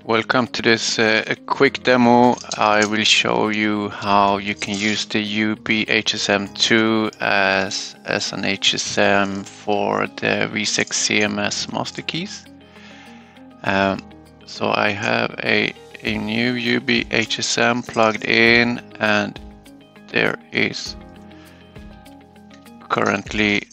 Welcome to this quick demo. I will show you how you can use the YubiHSM2 as an HSM for the vSEC CMS master keys. So I have a new YubiHSM plugged in, and there is currently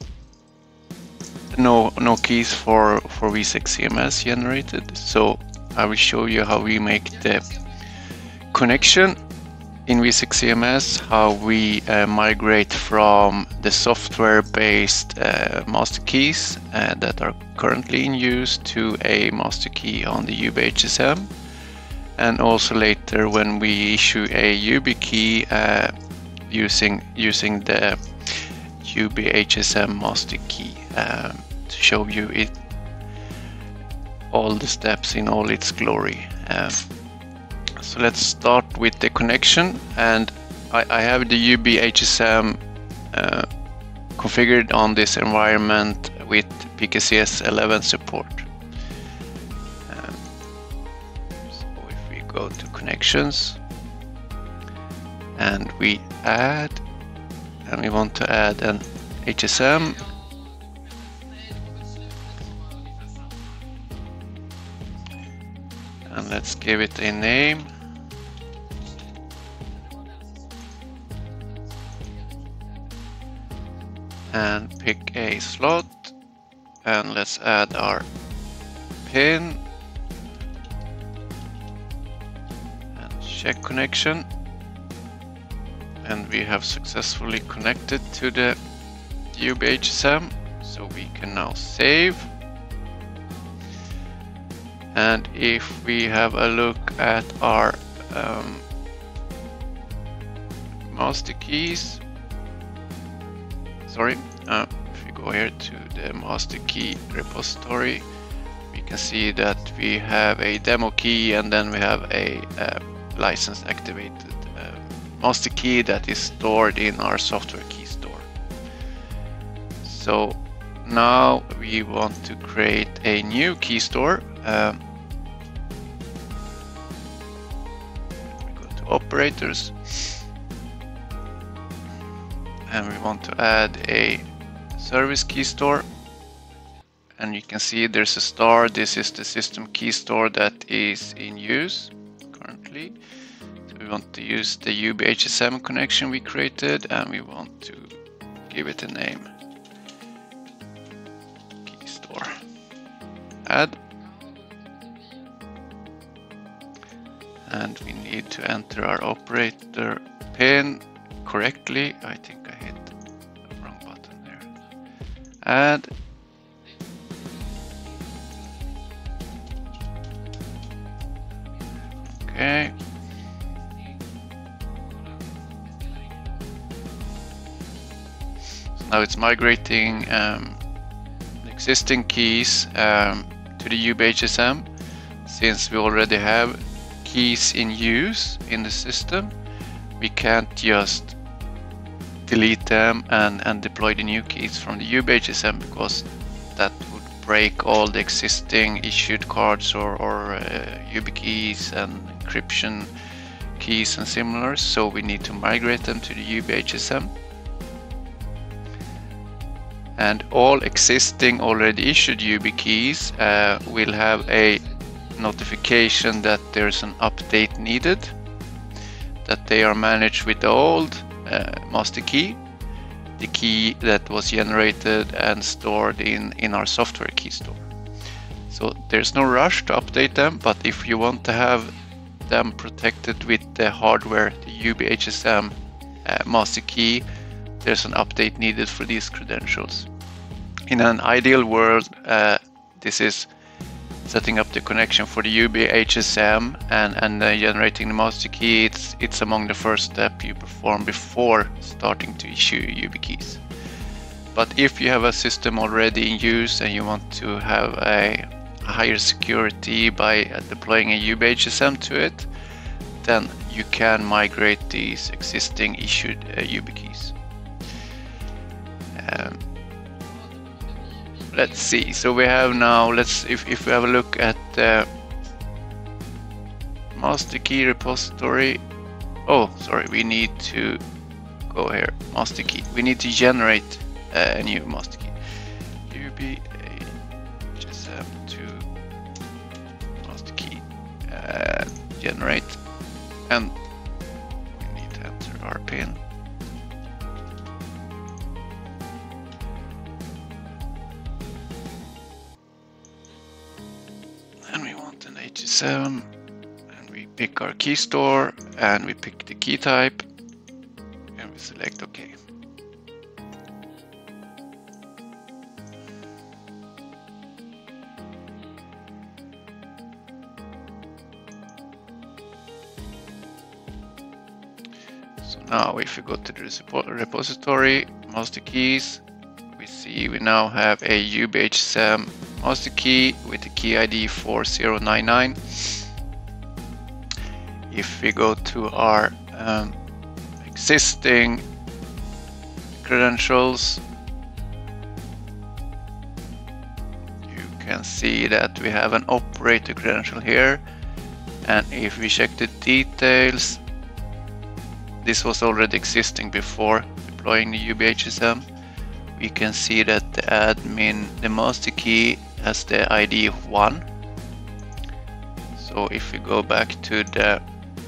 no keys for vSEC CMS generated. So I will show you how we make the connection in vSEC CMS, how we migrate from the software-based master keys that are currently in use to a master key on the YubiHSM, and also later when we issue a Yubikey using the YubiHSM master key to show you it all the steps in all its glory. So let's start with the connection, and I have the YubiHSM configured on this environment with PKCS 11 support. So if we go to connections and we add, and we want to add an HSM, and let's give it a name. And pick a slot, and let's add our pin and check connection, and we have successfully connected to the YubiHSM, so we can now save. And if we have a look at our master keys, if we go here to the master key repository, we can see that we have a demo key, and then we have a license activated master key that is stored in our software key store. So now we want to create a new key store. We go to operators, and we want to add a service key store, and you can see there's a star. This is the system key store that is in use currently. So we want to use the YubiHSM connection we created, and we want to give it a name, key store. Add, and we need to enter our operator pin correctly. I think I hit the wrong button there. Add. Okay. So now it's migrating existing keys to the YubiHSM. Since we already have keys in use in the system, we can't just delete them and deploy the new keys from the YubiHSM, because that would break all the existing issued cards or YubiKeys and encryption keys and similar. So we need to migrate them to the YubiHSM. And all existing already issued YubiKeys will have a notification that there's an update needed, that they are managed with the old master key, the key that was generated and stored in our software key store. So there's no rush to update them, but if you want to have them protected with the hardware, the YubiHSM master key, there's an update needed for these credentials. In an ideal world, this is setting up the connection for the YubiHSM and generating the master key. It's among the first step you perform before starting to issue YubiKeys. But if you have a system already in use and you want to have a higher security by deploying a YubiHSM to it, then you can migrate these existing issued YubiKeys. Let's see. So we have now, if we have a look at the master key repository. Oh, sorry, we need to go here. Master key. We need to generate a new master key. YubiHSM to master key. Generate. And we need to enter our pin. And we want an 87. And we pick our key store and we pick the key type. And we select OK. So now if we go to the repository, master keys, we see we now have a YubiHSM master key with the key ID 4099. If we go to our existing credentials, you can see that we have an operator credential here, and if we check the details, this was already existing before deploying the YubiHSM. We can see that the admin, the master key, has the ID of 1. So if we go back to the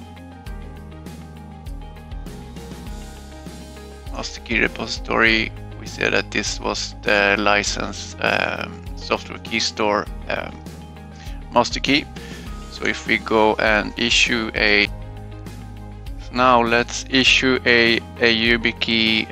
master key repository, we see that this was the license software key store master key. So if we go and issue a, now let's issue a YubiKey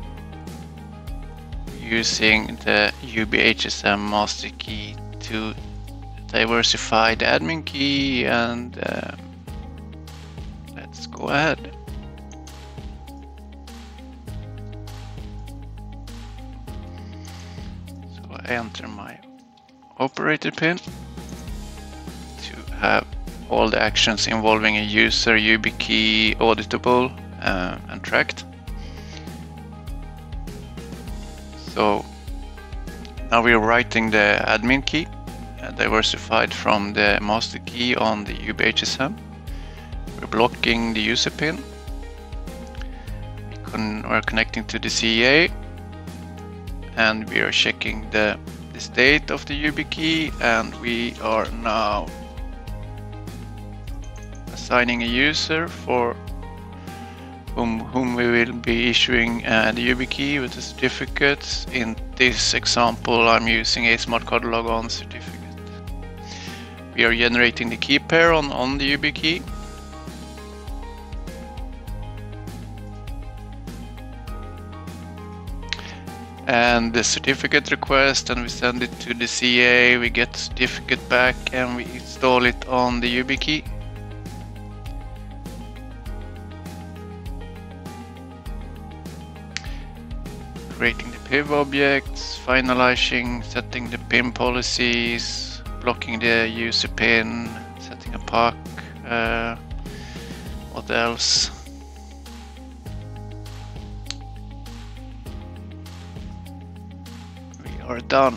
using the YubiHSM master key to diversify the admin key, and let's go ahead. So I enter my operator pin to have all the actions involving a user YubiKey auditable and tracked. So now we are writing the admin key diversified from the master key on the YubiHSM. We're blocking the user pin. We're connecting to the CA, and we are checking the state of the YubiKey, and we are now assigning a user for whom we will be issuing the YubiKey with the certificates. In this example, I'm using a smart card logon certificate. We are generating the key pair on the YubiKey. And the certificate request, and we send it to the CA, we get the certificate back, and we install it on the YubiKey. Creating the PIV objects, finalizing, setting the pin policies, blocking the user pin, setting a PAC, what else? We are done.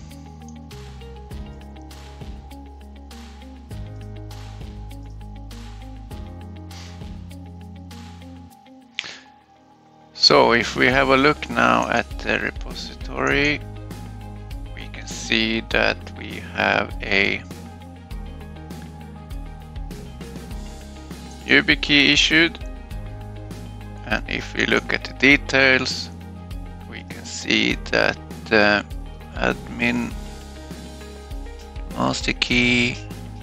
So if we have a look now at the repository, we can see that we have a YubiKey issued, and if we look at the details, we can see that the admin master key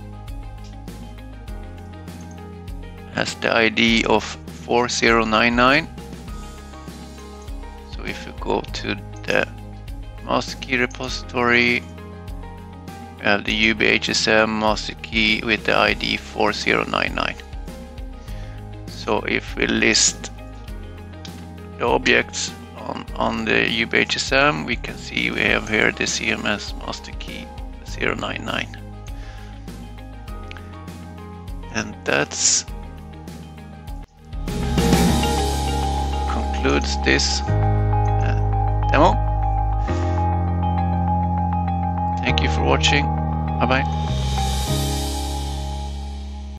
has the ID of 4099. So if you go to the master key repository, we have the YubiHSM master key with the ID 4099. So if we list the objects on the YubiHSM, we can see we have here the CMS master key 099. And that's concludes this demo. Thank you for watching. Bye bye.